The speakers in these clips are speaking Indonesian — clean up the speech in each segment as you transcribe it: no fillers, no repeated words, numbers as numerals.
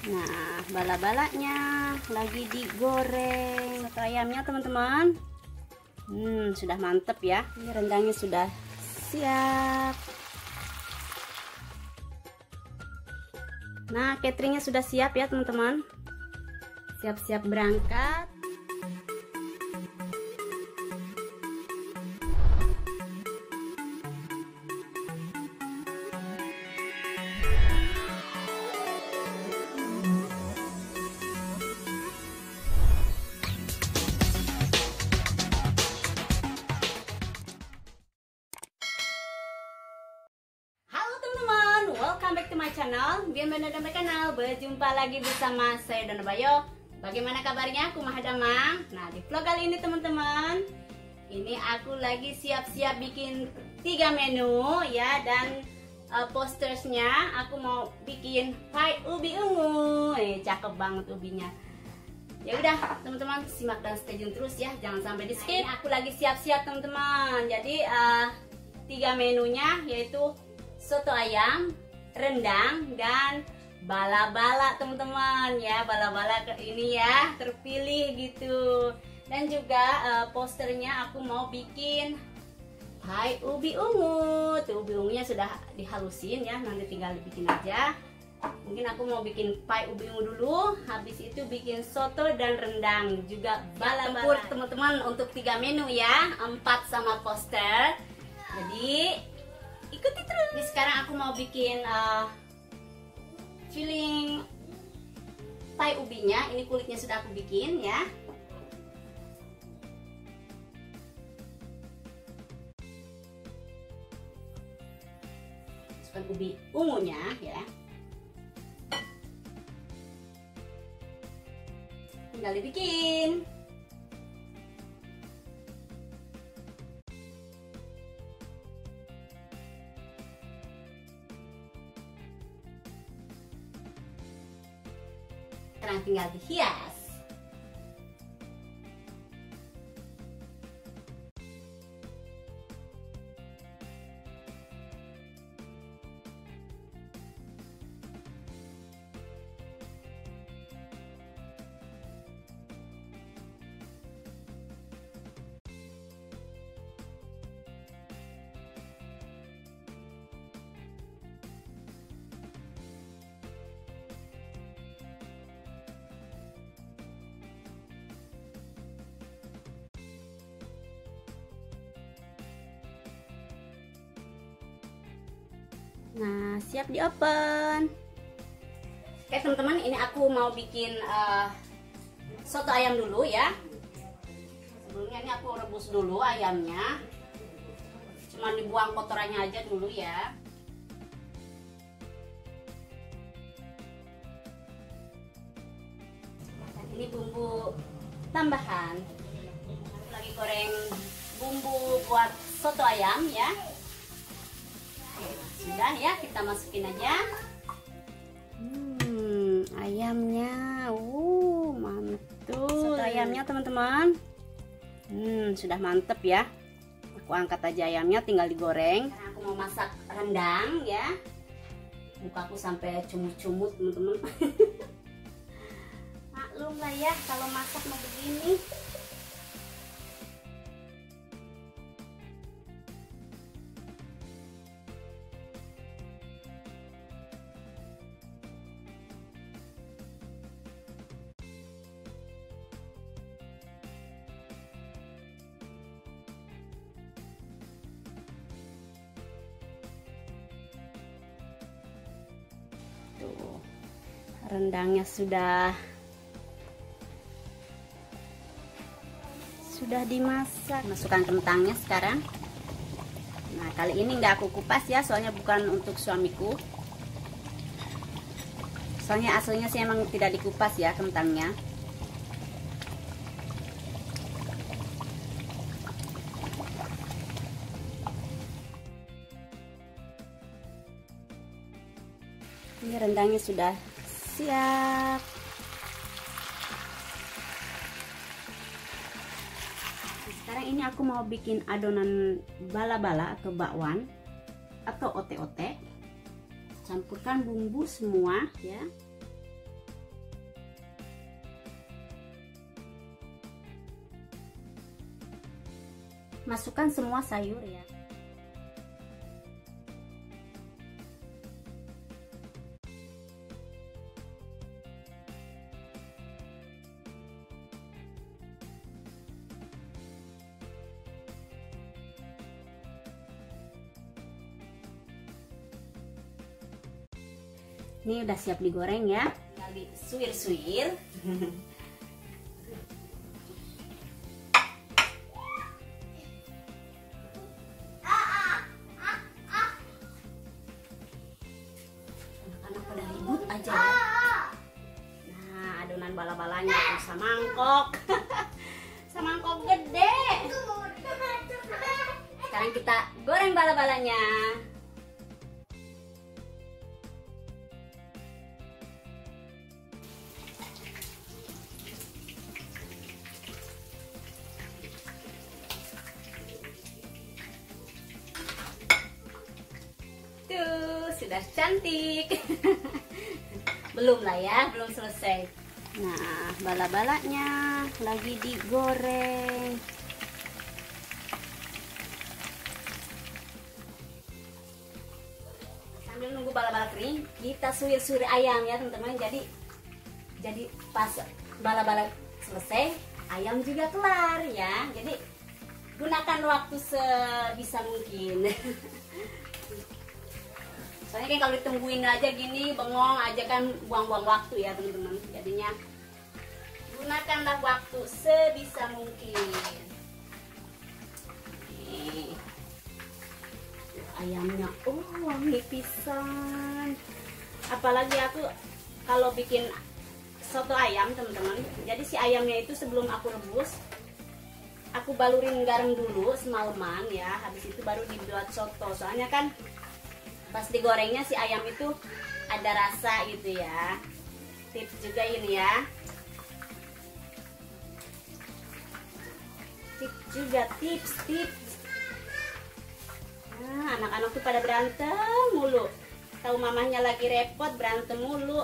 Nah, bala-balanya lagi digoreng. Soto ayamnya teman-teman, sudah mantep ya. Ini rendangnya sudah siap. Nah, cateringnya sudah siap ya teman-teman. Siap-siap berangkat. Welcome back to my channel. Bienvenido di channel. Berjumpa lagi bersama saya Dona Bayo. Bagaimana kabarnya? Kumaha damang. Nah, di vlog kali ini teman-teman, ini aku lagi siap-siap bikin 3 menu ya, dan postersnya aku mau bikin pie ubi ungu. Cakep banget ubinya. Ya udah teman-teman, simak dan stay tune terus ya, jangan sampai di skip. Aku lagi siap-siap teman-teman. Jadi 3 menunya yaitu soto ayam, rendang, dan bala-bala teman-teman ya. Bala-bala ini ya terpilih gitu. Dan juga posternya aku mau bikin pie ubi ungu. Tuh, ubi ungunya sudah dihalusin ya, nanti tinggal dibikin aja. Mungkin aku mau bikin pie ubi ungu dulu, habis itu bikin soto dan rendang, juga bala-bala teman-teman untuk 3 menu ya, 4 sama poster. Jadi ikuti terus. Ini sekarang aku mau bikin filling pie ubinya. Ini kulitnya sudah aku bikin ya. Masukkan ubi ungunya ya. Tinggal dibikin. Sekarang tinggal dihias. Nah, siap di open. Oke teman-teman, ini aku mau bikin soto ayam dulu ya. Sebelumnya ini aku rebus dulu ayamnya. Cuma dibuang kotorannya aja dulu ya. Dan ini bumbu tambahan. Aku lagi goreng bumbu buat soto ayam ya. Sudah ya, kita masukin aja. Ayamnya, mantul. Soto ayamnya teman-teman, sudah mantep ya. Aku angkat aja ayamnya, tinggal digoreng. Karena aku mau masak rendang ya. Muka aku sampai cumut-cumut teman-teman. Maklum lah ya kalau masak mau begini. Tuh, rendangnya sudah dimasak. Masukkan kentangnya sekarang. Nah, kali ini nggak aku kupas ya, soalnya bukan untuk suamiku. Soalnya aslinya sih emang tidak dikupas ya kentangnya. Ini rendangnya sudah siap. Sekarang ini aku mau bikin adonan bala-bala atau bakwan atau ote-ote. Campurkan bumbu semua ya. masukkan semua sayur ya. Ini udah siap digoreng ya, tinggal disuir-suir. Anak-anak pada ribut aja ya. Nah, adonan bala-balanya tuh samangkok. Samangkok gede. Sekarang kita goreng bala-balanya. Tuh, sudah cantik. Belum lah ya, belum selesai. Nah, bala-balanya lagi digoreng. Sambil nunggu bala-bala kering, kita suir-suir ayam ya teman-teman. Jadi pas bala-bala selesai, ayam juga kelar ya. Jadi gunakan waktu sebisa mungkin. Soalnya kan kalau ditungguin aja gini, bengong aja kan buang-buang waktu ya teman-teman. Jadinya gunakanlah waktu sebisa mungkin. Nih. Ayamnya, wangi pisan. Apalagi aku kalau bikin soto ayam teman-teman. Jadi si ayamnya itu sebelum aku rebus, aku balurin garam dulu semalaman ya. Habis itu baru dibuat soto. Soalnya kan pas digorengnya si ayam itu ada rasa gitu ya. Tips juga ini ya. Tips. Nah, anak-anak tuh pada berantem mulu. Tahu mamahnya lagi repot, berantem mulu.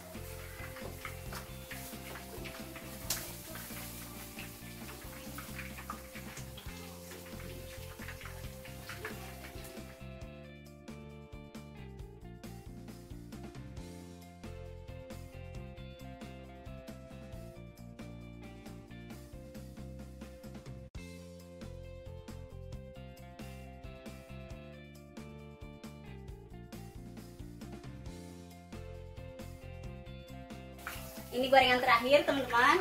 Ini gorengan terakhir teman-teman.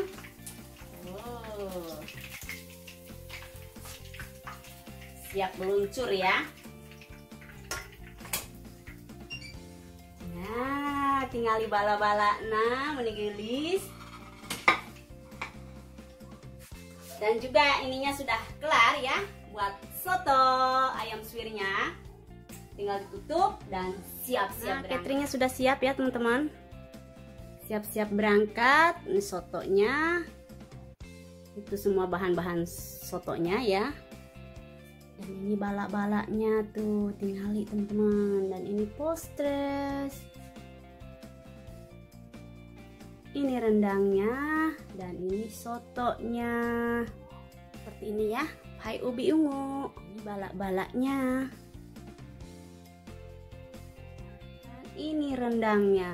Siap meluncur ya. Nah, tinggal bala-bala nah menigelis. Dan juga ininya sudah kelar ya buat soto ayam suwirnya. Tinggal ditutup dan siap-siap. Nah, cateringnya sudah siap ya teman-teman. Siap-siap berangkat. Ini sotonya, itu semua bahan-bahan sotonya ya. Dan ini balak-balaknya tuh, tinggali teman-teman. Dan ini postres, ini rendangnya, dan ini sotonya. Seperti ini ya, pai ubi ungu. Ini balak-balaknya. Dan ini rendangnya.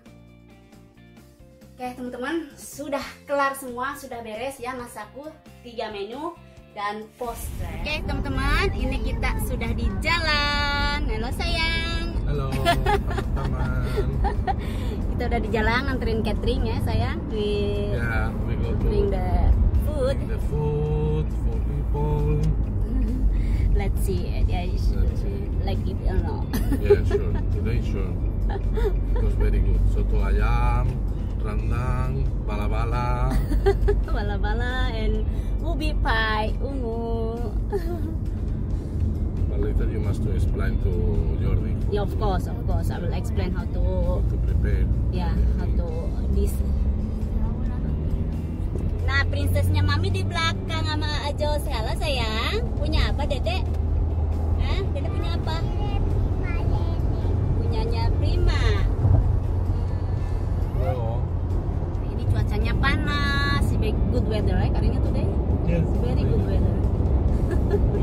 Oke teman-teman, sudah kelar semua, sudah beres ya masakku 3 menu dan postre. Oke teman-teman, ini kita sudah di jalan. Halo sayang. Halo teman-teman. Kita udah di jalan nganterin catering ya sayang. We go to bring the food. The food for people. Let's see. Let's see. Like it or no. Yeah, sure. Today sure. It was very good. Soto ayam, rendang, bala-bala. Bala-bala and ubi pie ungu. But later you must explain to Jordi. Yeah, of course. I will explain how to prepare. Yeah, how to this. Nah, prinsesnya Mami di belakang sama Ajo. Halo sayang. Punya apa, Dedek? Hah? Dedek punya apa? Punyanya Prima. Oh. Ini cuacanya panas, good weather, right? Kayaknya today. Yes. Very good weather.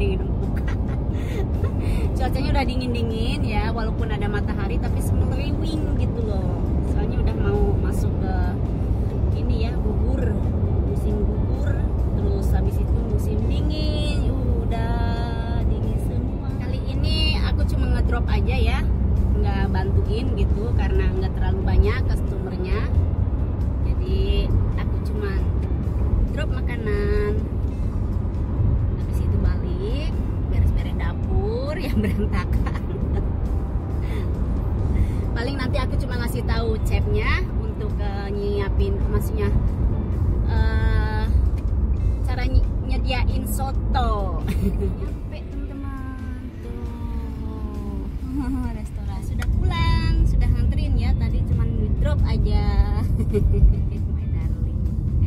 dingin buka. Cuacanya udah dingin-dingin ya, walaupun ada matahari tapi semeriwing gitu loh. Soalnya udah mau masuk ke ini ya, gugur, musim gugur. Terus habis itu musim dingin, udah dingin semua. Kali ini aku cuma ngedrop aja ya, nggak bantuin gitu karena nggak terlalu banyak customernya. Jadi aku cuma drop makanan, habis itu balik beres-beres dapur yang berantakan. Paling nanti aku cuma ngasih tahu chefnya untuk nyiapin, maksudnya cara nyediain soto. Nyampe teman-teman tuh, restoran sudah pulang, sudah nganterin ya, tadi cuma drop aja. My darling,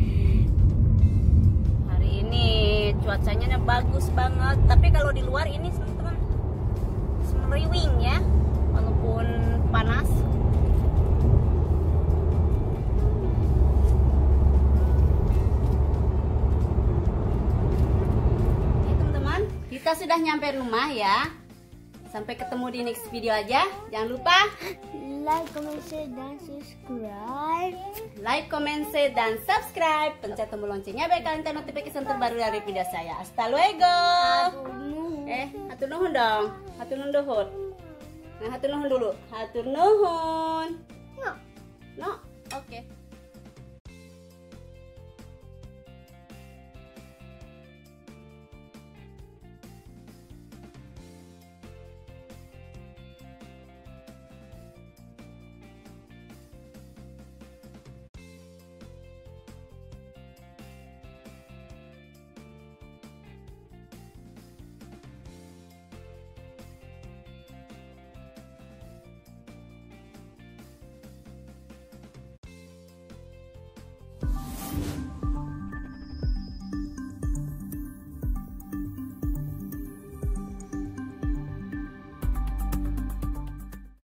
hari ini cuacanya bagus banget, tapi kalau di luar ini teman-teman semeriwing ya, walaupun panas. Oke teman-teman, kita sudah nyampe rumah ya. Sampai ketemu di next video aja. Jangan lupa like, comment, share, dan subscribe. like, comment, share, dan subscribe. Pencet tombol loncengnya biar kalian tahu notifikasi terbaru dari video saya. Hasta luego. Hatur nuhun dong. Hatur nuhun dulu. Nah, hatur nuhun dulu. Hatur nuhun. No. Oke.